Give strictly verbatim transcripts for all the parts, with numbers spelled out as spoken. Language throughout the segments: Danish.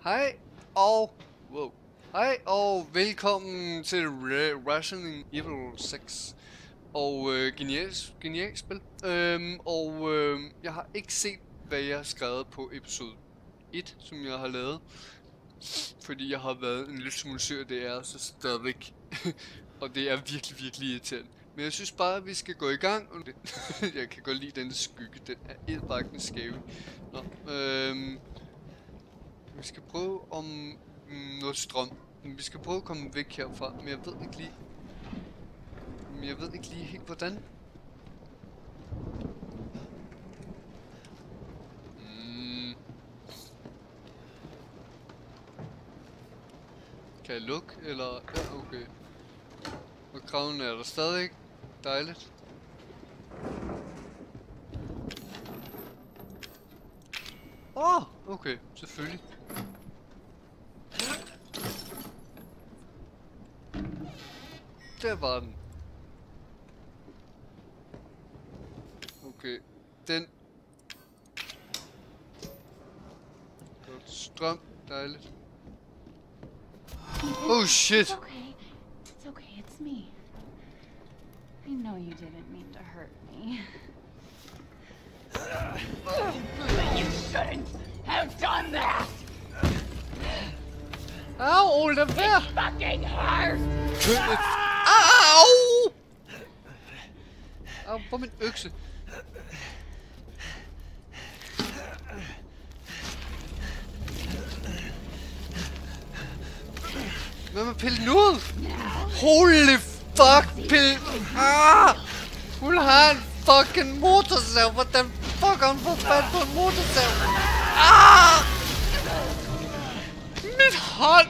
Hej og wow. Hej og velkommen til Re Resident Evil seks. Og øh, genialt, genialt spil. Øhm, og øh, jeg har ikke set, hvad jeg har skrevet på episode et, som jeg har lavet. Fordi jeg har været en lidt smule syg, det er så stadigvæk. Og det er virkelig, virkelig irriterende. Men jeg synes bare, at vi skal gå i gang. Jeg kan godt lide den skygge, den er edderbakkende scary. Nå, øhm... Vi skal prøve om mm, noget strøm. Vi skal prøve at komme væk herfra, men jeg ved ikke lige... Men jeg ved ikke lige helt hvordan. Mm. Kan jeg lukke, eller... Ja, okay. Og kraven er der stadig. Dejligt. Åh, oh, okay, selvfølgelig. Der var den. Okay, den. Godt strøm, dejligt. Oh shit! It's okay. It's okay, it's me. I know you didn't mean to hurt me. You shouldn't have done that! Au, lad være! Fucking hurt! Au! Au, på min økse. Hvad med pillen ud? Holy fuck, pill! Ah! Hun har en fucking motorsav. Hvordan fuck har hun fået fat på en motorsav? Ah! Min hånd!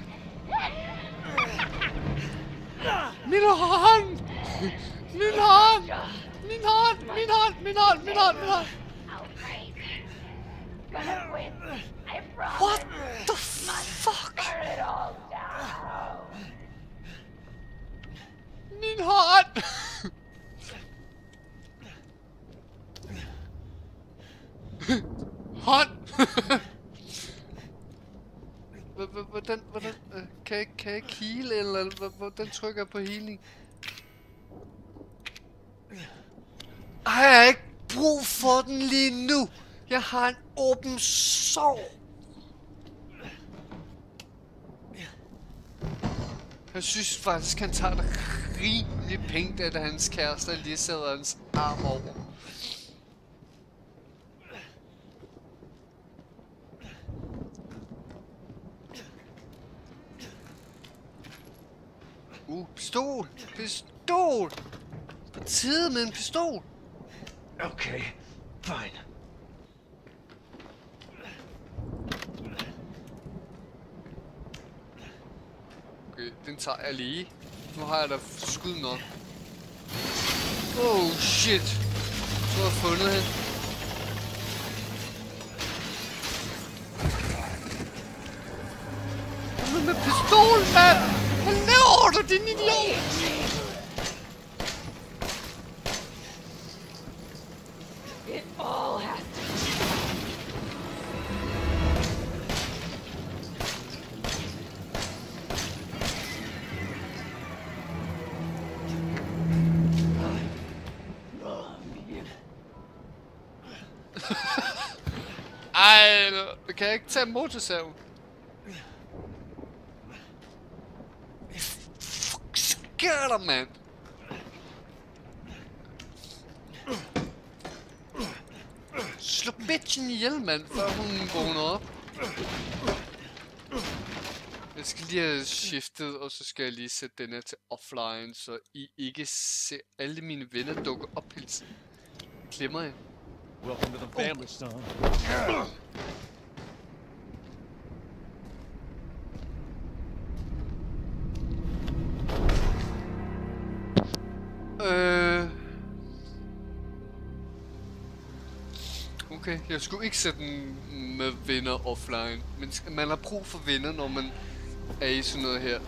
Min hånd! Min hånd! Min hånd! Min hånd! Min hånd! Min hånd! Min hånd! I'll break. Gonna win. I promise. What the fuck? Burn it all down. Min hånd! Hånd! Hvordan, hvordan, kan jeg, kan jeg heale, eller hvordan trykker jeg på healing? Ej, jeg har ikke brug for den lige nu. Jeg har en åben sår. Jeg synes faktisk, han tager det rimelig pænt, at hans kæreste lige sætter hans arm over. Uh, pistol! Pistol! På tide med en pistol! Okay, fine. Okay, den tager jeg lige. Nu har jeg da skud nok. Oh shit! Så har jeg fundet hende. Hvad med pistol, mand? Hvad laver du, din idiot? It all has to Ej, kan jeg ikke tage motorsaven? Fuck, sker der, mand? Slå bitchen ihjel, mand, før hun vågner op. Jeg skal lige have skiftet, og så skal jeg lige sætte den her til offline, så I ikke ser alle mine venner dukke op hele tiden. Glemmer jeg. Welcome to the family, son. Øh... Okay, jeg skulle ikke sætte den med venner offline, men man har brug for venner, når man er i sådan noget her.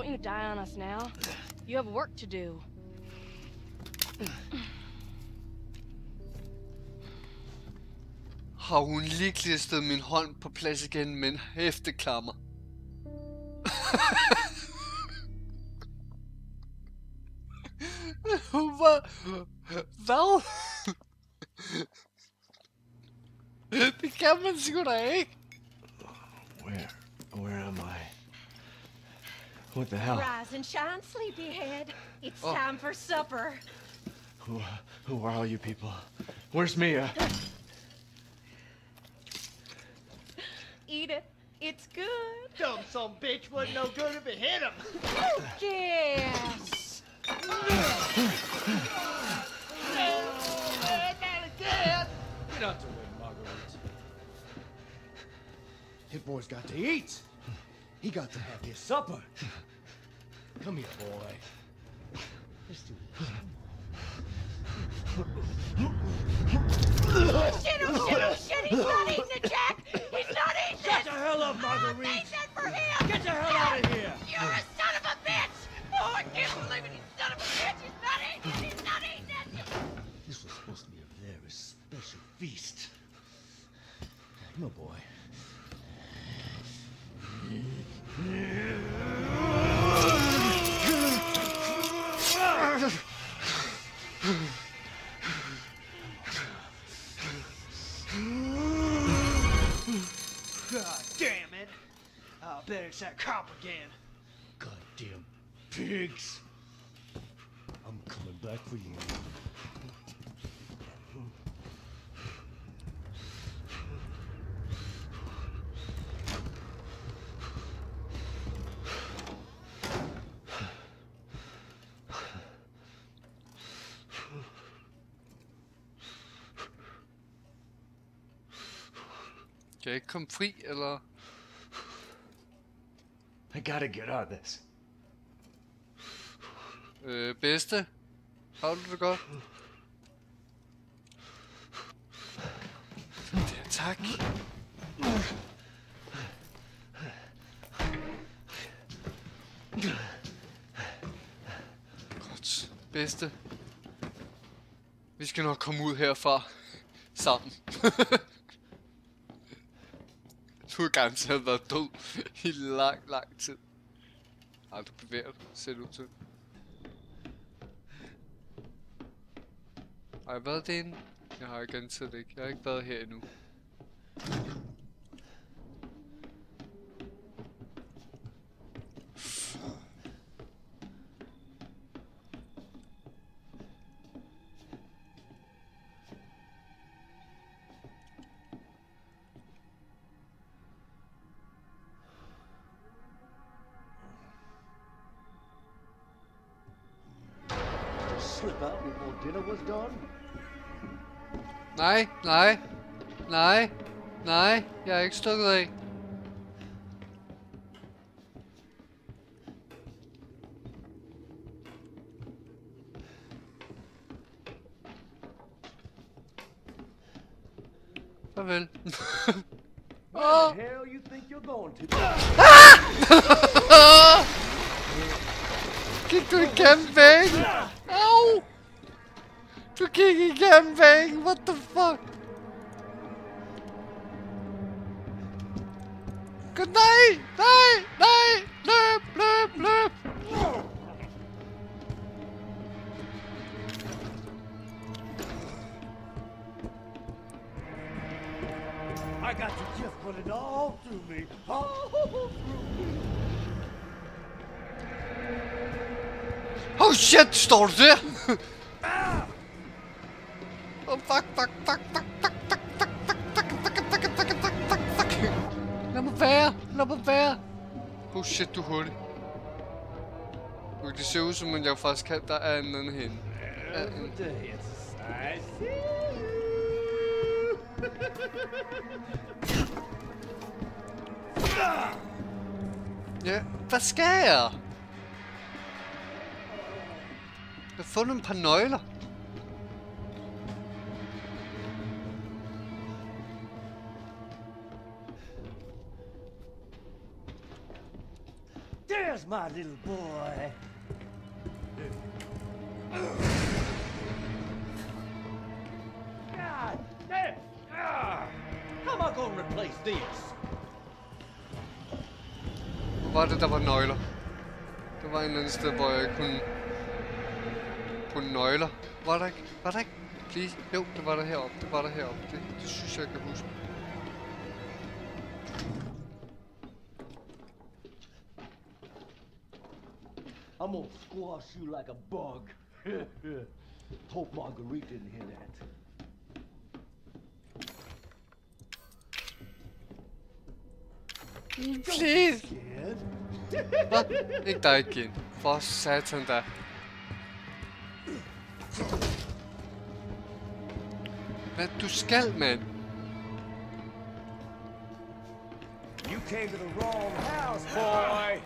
want you to die on us now. You have work to do. Har hun lige klistret min hånd på plads igen med en hæfteklammer? Hvad? Hvad? Det kan man sgu da ikke. Where? Where am I? What the hell? Rise and shine, sleepyhead. It's Oh. time for supper. Who, who are all you people? Where's Mia? Eat it. It's good. Dumb son bitch wasn't no good if it hit him. Yes. Get out the way, Marguerite. His boy's got to eat. He got to have his supper. Come here, boy. Let's do this. Shit, oh shit, oh shit, he's not eating it, Jack! He's not eating Shut it! the hell up, I Marguerite! made that for him! Get the hell out of here! You're a son of a bitch! Oh, I can't believe it, you son of a bitch! He's not eating it! He's not eating it! This was supposed to be a very special feast. Come on, boy. God damn it! I'll bet it's that cop again. Goddamn pigs! I'm coming back for you. Kan jeg ikke komme fri, eller? I gotta get out of this. Øh, bedste? Har du det godt? Det er tak. Godt. Bedste. Vi skal nok komme ud herfra. Sammen. Du har garanteret været død i lang, lang tid. Ej, du bevæger dig, ser det ud til. Har jeg været derinde? Jeg har garanteret ikke. Jeg har ikke været her endnu. Slip out before dinner was done? Nej, nej, nej, nej, jeg er ikke stukket af. Farvel. Where the hell you think you're going to? Gik du igennem væggen? Au! Du gik igennem væggen, what the fuck? God, nej! Nej! Nej! Løb! Løb! Løb! I got to just put it all through me. All through me. Oh shit, står du der? Oh fuck, fuck, fuck, fuck, fuck, fuck, fuck, fuck, fuck, fuck, fuck, fuck, fuck, fuck, fuck. Lad mig være, lad mig være. Oh shit, du er hurtig. Det ser ud som, at jeg faktisk kan, der er en anden henne. I see you. Ja, hvad skal jeg? Jeg har fundet et par nøgler. There's my little boy? God damn! Ah, how am I gonna replace this? Hvor var det, der var nøgler? Der var en eller anden sted, hvor jeg kunne... På nøgler. Var der ikke? Var der ikke? Please? Jo, det var der heroppe. Det var der heroppe. Det, det synes jeg, jeg kan huske. I'm gonna squash you like a bug. Hope Marguerite didn't hear that. Please! Hvad? Ikke dig igen. For satan da. Hvad du skal, mand? You came to the wrong house, boy.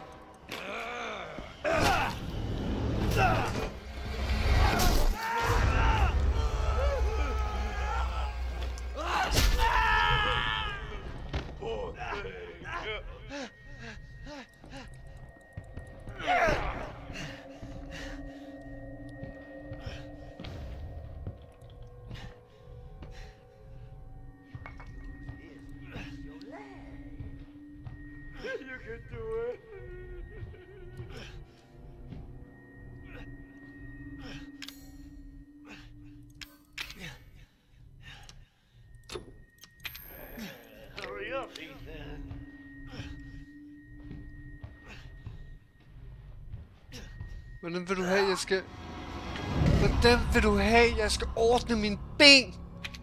Hvordan vil du have, jeg skal... Hvordan vil du have, jeg skal ordne mine ben?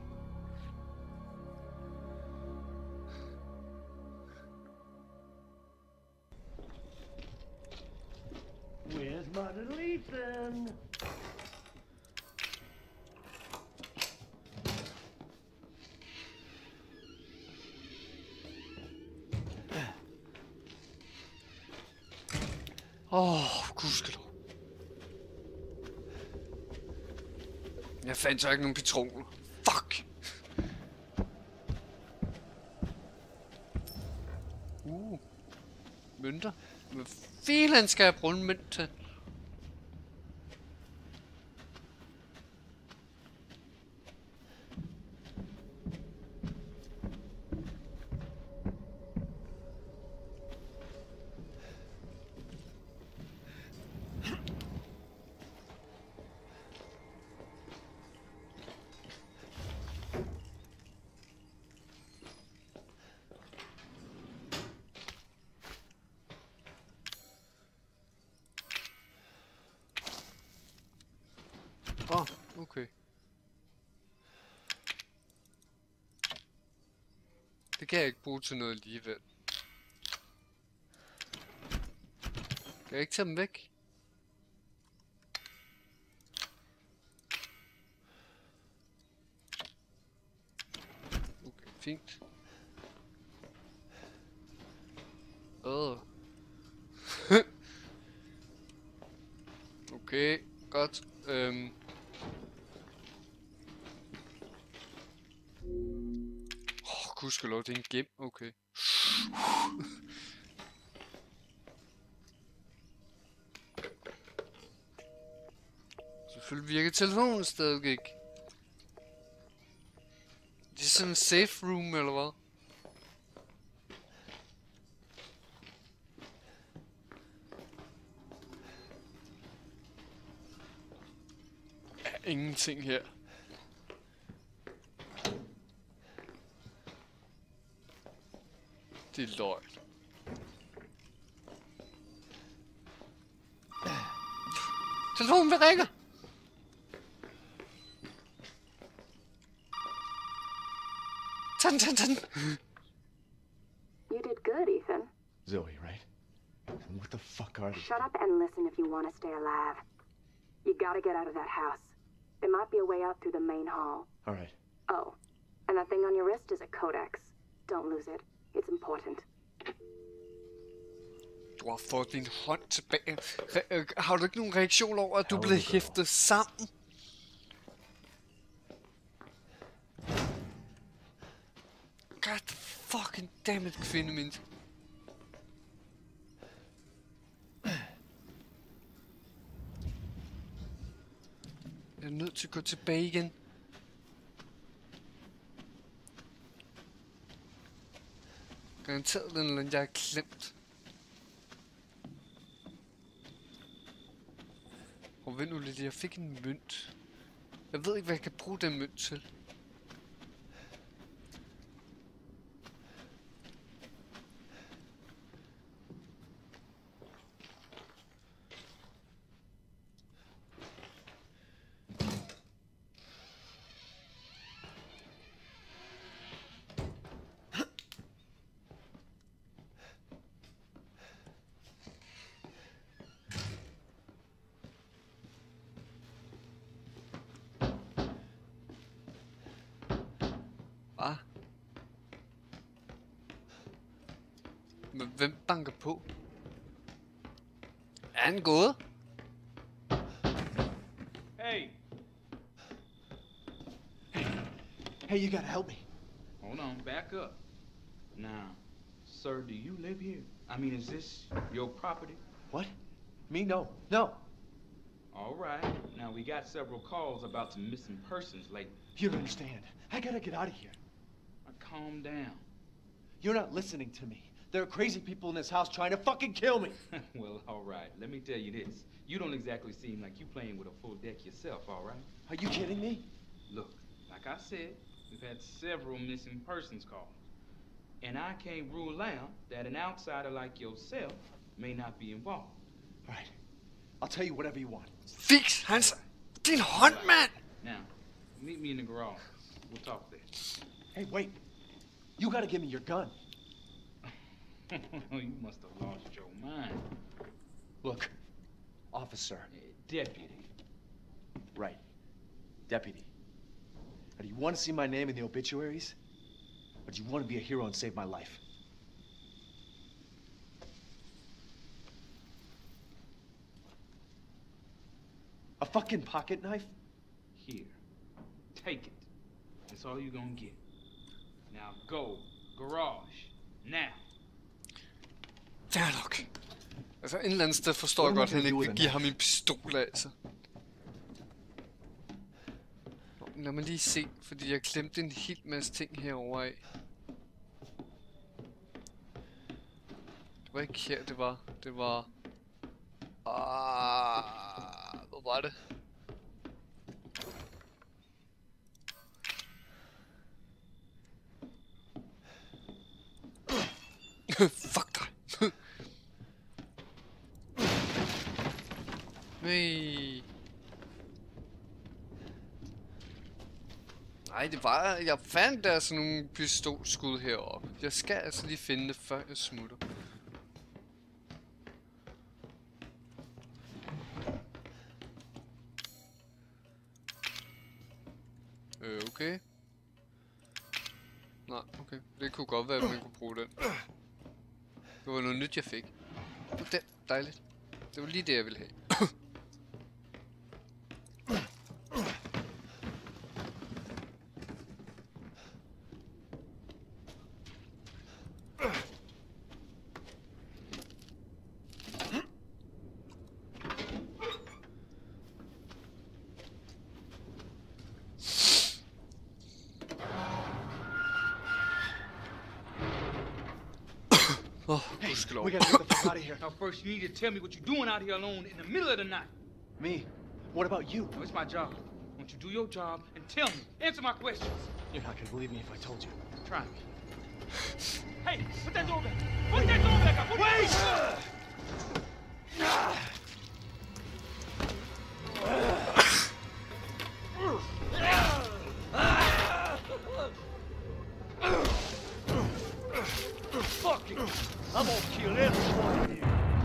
Where's my little Ethan? Åh, oh, gudskelov. Jeg fandt så ikke nogen patroner. Fuck! Uh. Mønter? Hvad filan skal jeg bruge en mønt til? Åh, oh, okay. Det kan jeg ikke bruge til noget alligevel. Kan jeg ikke tage dem væk? Okay, fint. Åh. Oh. Okay, godt. Øhm. Åh, gudskelov, det er en gem. Okay. Selvfølgelig virker telefonen stadig ikke. Det er sådan en safe room, eller hvad? Ingenting her. Det er løgn. Telefonen vil ringe. Tag den, tag den, tag den. You did good, Ethan. Zoe, right? What the fuck are these? Shut up and listen if you want to stay alive. You gotta get out of that house. There might be a way out through the main hall. All right. Oh, and that thing on your wrist is a codex. Don't lose it. It's important. Du har fået din hånd tilbage. Re- har du ikke nogen reaktion over, at du blev hæftet sammen? God fucking damn it, kvindemenneske. Jeg er nødt til at gå tilbage igen. Garanteret den eller anden, jeg har glemt. Og vent nu lidt, jeg fik en mønt. Jeg ved ikke, hvad jeg kan bruge den mønt til. Hvad? Men hvem banker på? Er han gået? Hey! Hey, you gotta help me. Hold on, back up. Now, sir, do you live here? I mean, is this your property? What? Me? No. No. All right. Now, we got several calls about some missing persons lately. You don't understand. I gotta get out of here. Now, calm down. You're not listening to me. There are crazy people in this house trying to fucking kill me. Well, all right. Let me tell you this. You don't exactly seem like you playing with a full deck yourself, all right? Are you kidding me? Look, like I said, we've had several missing persons calls. And I can't rule out that an outsider like yourself may not be involved. All right. I'll tell you whatever you want. Fix hans... Din hånd, mand! Now, meet me in the garage. We'll talk there. Hey, wait. You gotta give me your gun. You must have lost your mind. Look, officer. Uh, Deputy. Right. Deputy. Now, do you want to see my name in the obituaries? Or do you want to be a hero and save my life? A fucking pocket knife? Here. Take it. That's all you're gonna get. Now go. Garage. Now. Fair nok. Altså, en eller anden sted forstår jeg godt, at han ikke vil give ham en pistol, altså. Nå, lad mig lige se, fordi jeg glemte en hel masse ting herovre af. Det var ikke her, det var. Det var... Ah, hvor var det? Fuck dig. Nej. Nej, det var... Jeg fandt der sådan nogle pistolskud heroppe. Jeg skal altså lige finde det, før jeg smutter. Øh, okay. Nej, okay. Det kunne godt være, at man kunne bruge den. Det var noget nyt, jeg fik. Den, dejligt. Det var lige det, jeg ville have. Oh, Hey, we gotta get the fuck out of here. Now first you need to tell me what you're doing out here alone in the middle of the night. Me? What about you? No, it's my job. Won't you do your job and tell me? Answer my questions. You're not gonna believe me if I told you. Try me. Hey, put that door back. Put that door back up. Put Wait! That Fuck you! I'm gonna kill every one of you.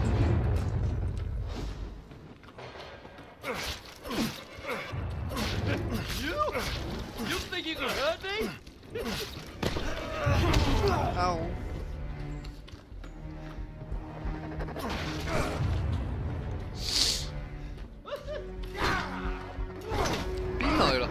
You? You think you can hurt me? Au. Bilnøgler.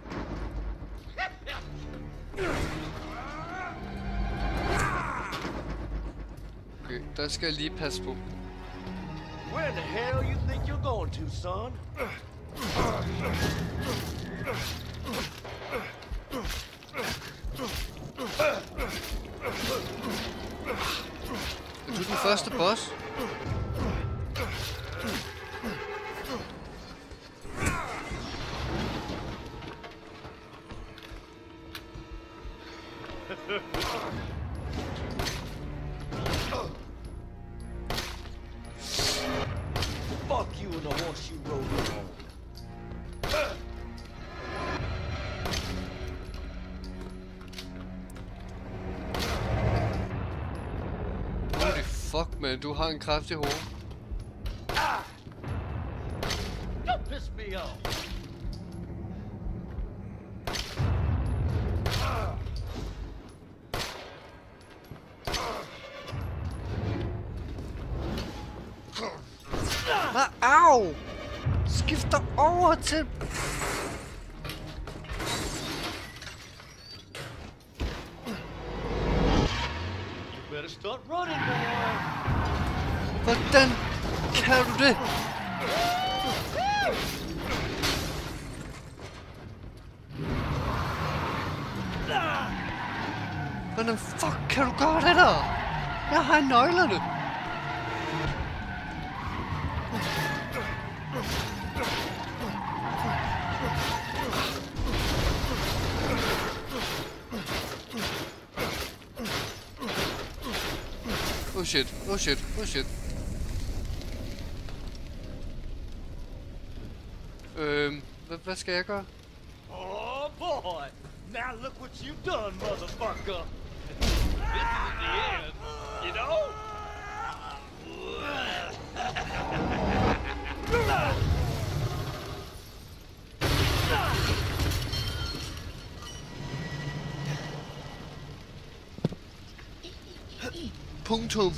Okay, der skal jeg lige passe på. Where the hell you think you're going to, son? første boss. Fuck you and the horse you rode home. Holy fuck, man. Du har en kraftig hoved. Ah! Don't piss me off. Ah, au! Skift dig over til... You better start running, boy. Hvordan kan du det? Hvordan fuck kan du gøre det der? Jeg har nøglerne. Oh shit, oh shit, oh shit. Øhm, hvad, hvad skal jeg gøre? Oh boy! Now look what you've done, motherfucker! This is the end, you know? Punktum.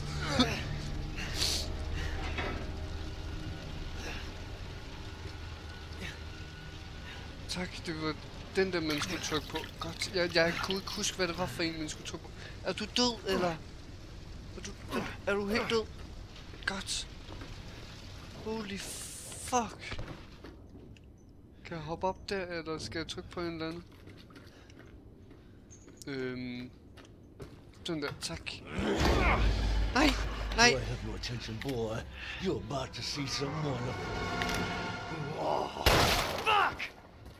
Tak, det var den der, man skulle trykke på. Godt, jeg, jeg kunne ikke huske, hvad det var for en, man skulle trykke på. Er du død, eller? Er du, er, er du helt død? Godt. Holy fuck. Kan jeg hoppe op der, eller skal jeg trykke på en eller anden? Øhm... Den der, tak. Nej, nej. Do I have your attention, boy? You're about to see someone. Oh, fuck!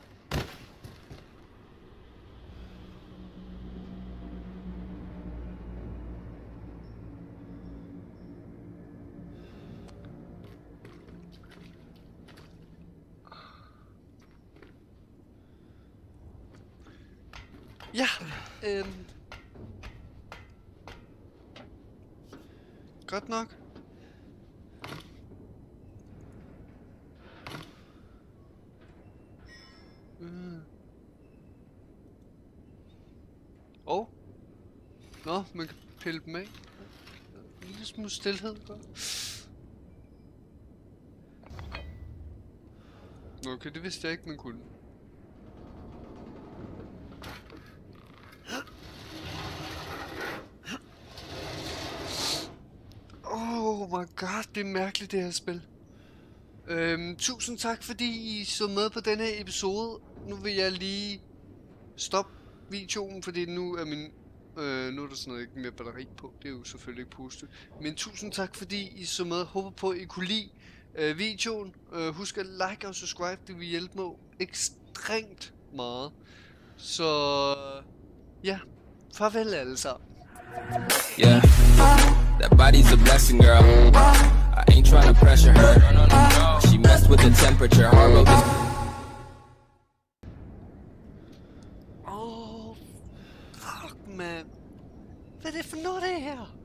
Ja, øhm... godt nok. Mm. Oh. Nå, man kan pille dem af. En lille smule stilhed. Okay, det vidste jeg ikke, man kunne. Oh my god, det er mærkeligt det her spil. Øhm, tusind tak fordi I så med på denne episode. Nu vil jeg lige stoppe videoen, fordi nu er min... Øh, nu er der sådan noget ikke mere batteri på. Det er jo selvfølgelig ikke positivt. Men tusind tak fordi I så med. Håber på at I kunne lide øh, videoen. Øh, husk at like og subscribe. Det vil hjælpe mig ekstremt meget. Så... ja, farvel alle sammen. Yeah, that body's a blessing, girl. I ain't tryna pressure her. She messed with the temperature. Hard this. Oh, fuck, man. Hvad er det for noget, det her?